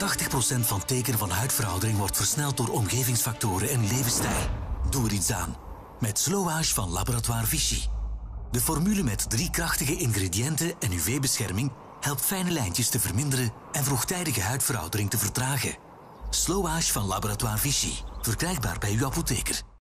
80% van teken van huidveroudering wordt versneld door omgevingsfactoren en levensstijl. Doe er iets aan. Met Slow Age van Laboratoire Vichy. De formule met 3 krachtige ingrediënten en UV-bescherming helpt fijne lijntjes te verminderen en vroegtijdige huidveroudering te vertragen. Slow Age van Laboratoire Vichy. Verkrijgbaar bij uw apotheker.